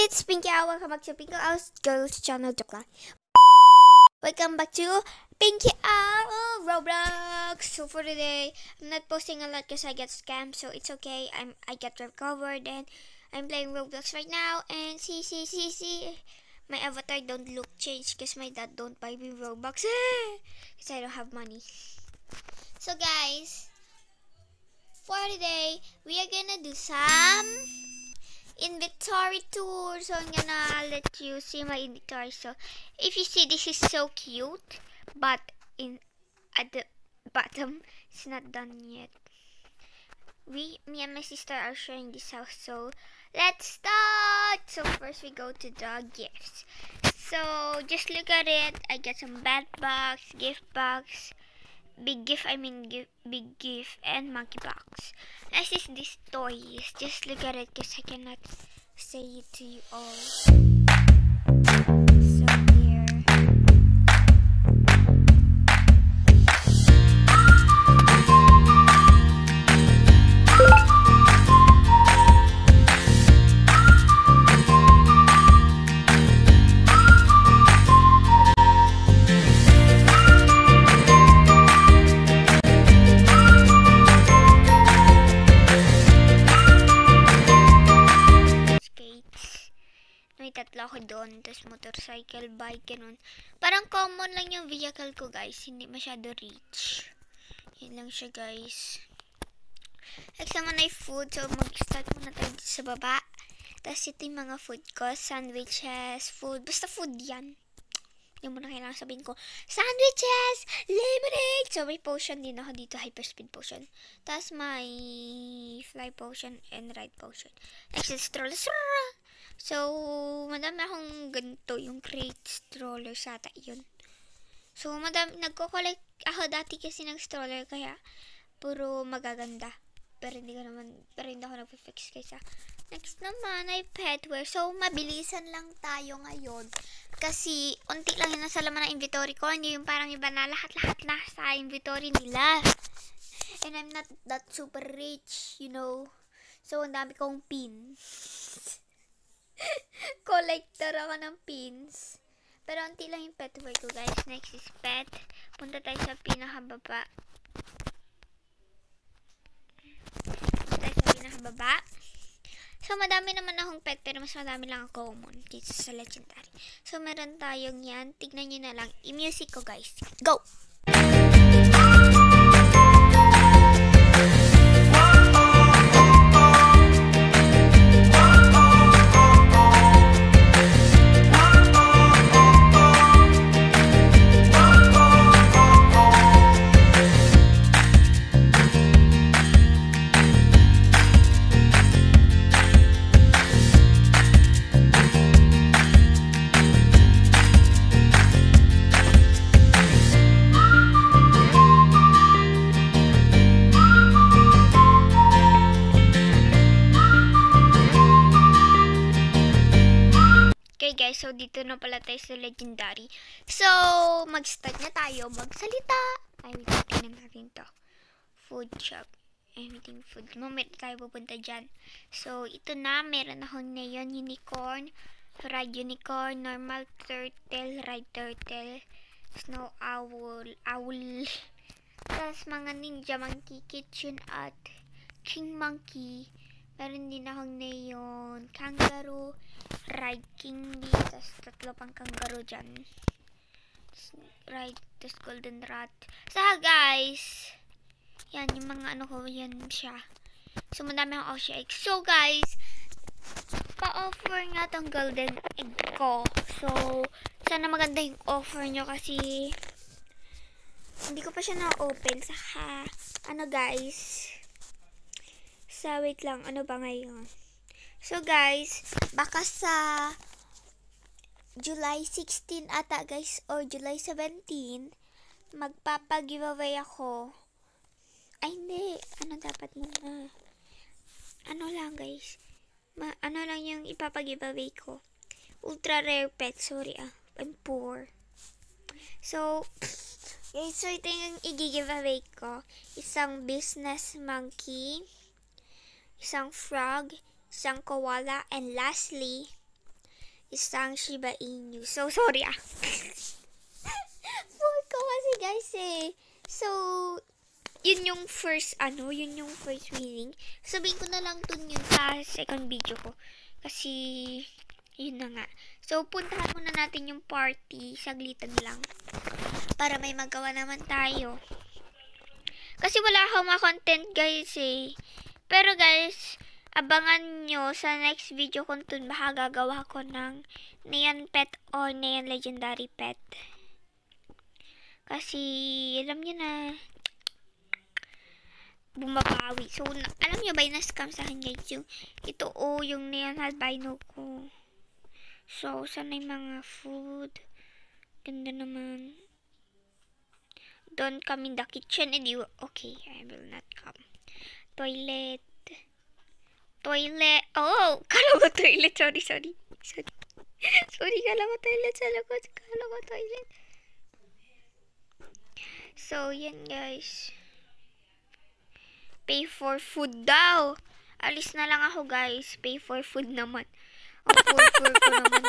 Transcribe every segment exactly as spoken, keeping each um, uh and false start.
It's Pinky Owl. Welcome back to Pinky Owl's Girls Channel. Joke lang. Welcome back to Pinky Owl Roblox. So for today, I'm not posting a lot because I get scammed. So it's okay. I'm I get recovered and I'm playing Roblox right now. And see see see see, my avatar don't look changed because my dad don't buy me Robux because I don't have money. So guys, for today we are gonna do some inventory tour. So I'm gonna let you see my inventory. So if you see, this is so cute, but in at the bottom it's not done yet. We me and my sister are sharing this house, so let's start. So first we go to the gifts. So just look at it. I get some bad box, gift box, big gift, I mean gift, big gift, and monkey box. Next is this toys. Just look at it because I cannot say it to you all. So here. Tatlo ako doon, tapos motorcycle, bike, ganun. Parang common lang yung vehicle ko, guys. Hindi masyado rich. Yan lang siya, guys. Next naman ay food. So, mag-start muna tayo dito sa baba. Tapos ito yung mga food ko. Sandwiches, food. Basta food yan. Yung muna kailangan sabihin ko. Sandwiches! Lemonade! So, may potion din ako dito. Hyperspeed potion. Tapos may fly potion and ride potion. Next is stroller. So, madami akong ganito, yung crate stroller sata yun. So, madami, nagko-collect ako dati kasi ng stroller, kaya puro magaganda. Pero hindi ko naman, pero hindi ako nagpa-fix kaysa. Next naman ay petware. So, mabilisan lang tayo ngayon. Kasi, unti lang yung nasa laman ng inventory ko. Hindi yung parang iba na lahat-lahat na sa inventory nila. And I'm not that super rich, you know. So, ang dami kong pins. Collector ako ng pins. Pero unti lang yung pet work ko, guys. Next is pet. Punta tayo sa pinakababa. Punta tayo sa pinakababa. So, madami naman akong pet, pero mas madami lang ako common kaysa sa legendary. So, meron tayong yan. Tignan nyo na lang. I-music ko, guys. Go! Guys, so dito na pala tayo sa legendary. So, mag-start na tayo magsalita. Ay, wait, tingnan natin to. Food shop. Everything food. Mamaya tayo pupunta dyan. So, ito na. Meron akong neon unicorn, ride unicorn, normal turtle, ride turtle, snow owl, owl. Tapos mga ninja monkey, kitchen at king monkey. Meron din akong neon, kangaroo, ride king bee, tapos tatlo pang kangaroo dyan. Ride, tapos golden rat. So guys, yan yung mga ano ko, yan siya. So madami akong Aussie egg. So guys, pa-offer nga tong golden egg ko. So, sana maganda yung offer nyo kasi hindi ko pa siya na-open. Saka, ano guys, sa wait lang, ano ba ngayon? So guys, baka sa July sixteen ata guys, or July seventeen, magpapa-giveaway ako. Ay hindi, ano dapat muna? Ano lang guys, Ma ano lang yung ipapa-giveaway ko? Ultra rare pet, sorry ah, I'm poor. So, guys, so ito yung i-giveaway ko. Isang business monkey, isang frog, isang koala, and lastly, isang Shiba Inu. So, sorry ah. four ko kasi guys eh. So, yun yung first, ano, yun yung first winning. Sabihin ko na lang dun yun sa second video ko. Kasi, yun na nga. So, puntahan muna natin yung party. Saglitan lang. Para may magawa naman tayo. Kasi wala akong ma-content guys eh. Pero guys, abangan nyo sa next video kung dun baka gagawa ko ng Neon Pet or Neon Legendary Pet. Kasi, alam nyo na, bumabawi. So, na, alam nyo ba yung na-scam sa akin guys? Yung, ito o, oh, yung Neon Albino ko. So, sana yung mga food. Ganda naman. Don't come in the kitchen. And you, okay, I will not come. Toilet. Toilet. Oh, kala ko toilet. Sorry, sorry. Sorry. Sorry, kala ko toilet. Kala ko, kala ko toilet. So, yan guys. Pay for food daw. Alis na lang ako guys. Pay for food naman. Ang poor-poor ko naman.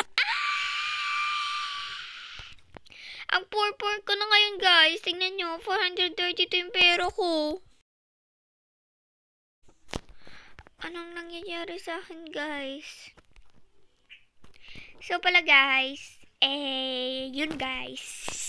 Ang poor-poor ko na ngayon guys. Tingnan nyo. four hundred thirty-two yung pera ko. Anong nangyayari sa akin guys? So pala guys. Eh, yun guys.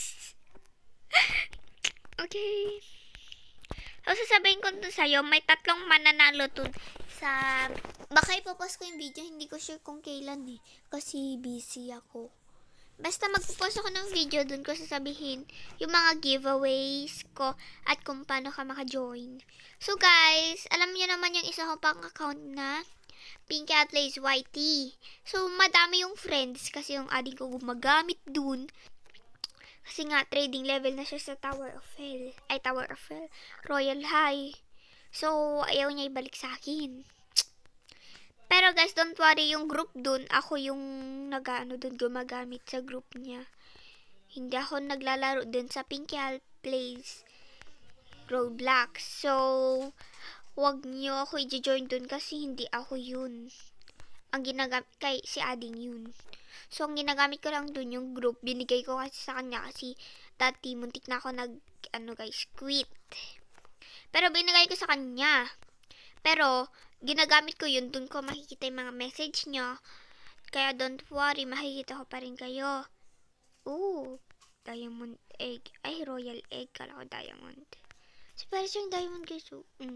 Okay. So, sasabihin ko dun sa'yo, may tatlong mananalo dun sa... Baka ipopost ko yung video, hindi ko sure kung kailan eh. Kasi busy ako. Basta magpopost ako ng video dun ko sasabihin yung mga giveaways ko at kung paano ka maka-join. So guys, alam niyo naman yung isa ko pang account na Pinky Plays Y T. So, madami yung friends kasi yung adik ko gumagamit dun. Kasi nga, trading level na siya sa Tower of Hell. Ay, Tower of Hell. Royal High. So, ayaw niya ibalik sa akin. Pero guys, don't worry. Yung group dun, ako yung nag-ano dun gumagamit sa group niya. Hindi ako naglalaro dun sa Pinky Plays Roblox. So, wag niyo ako i-join dun kasi hindi ako yun. Ang ginagamit kay si Ading yun. So, ang ginagamit ko lang dun yung group. Binigay ko kasi sa kanya kasi dati muntik na ako nag, ano guys, quit. Pero binigay ko sa kanya. Pero, ginagamit ko yun. Dun ko makikita yung mga message nyo. Kaya don't worry, makikita ko pa rin kayo. Ooh, diamond egg. Ay, royal egg. Kala ko diamond. So, parang siyang diamond guys. So, mm.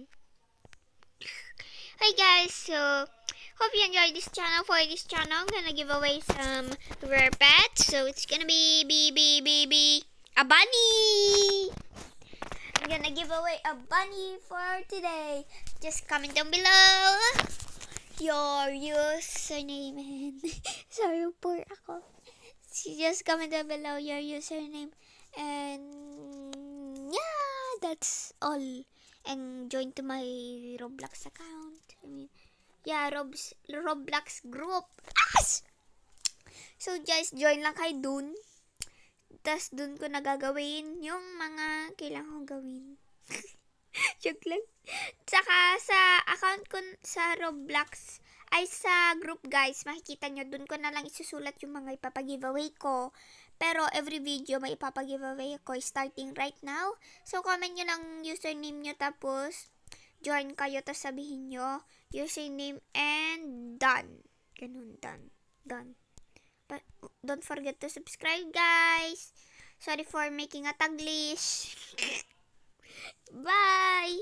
Hi guys, so hope you enjoyed this channel. For this channel, I'm gonna give away some rare pets. So it's gonna be be be be be a bunny. I'm gonna give away a bunny for today. Just comment down below your username and sorry poor ako. Just comment down below your username and yeah, that's all. And join to my Roblox account. I mean, yeah, Robs, Roblox group. As! So, guys, join lang kayo dun. Tapos, dun ko nagagawin yung mga kailangan kong gawin. Joke lang. Tsaka, sa account ko sa Roblox, ay sa group, guys, makikita nyo, dun ko na lang isusulat yung mga ipapag-giveaway ko. Pero every video may ipapag-giveaway ako starting right now. So, comment nyo lang username nyo tapos join kayo tapos sabihin nyo username and done. Ganun, done. Done. But don't forget to subscribe, guys. Sorry for making a taglish. Bye!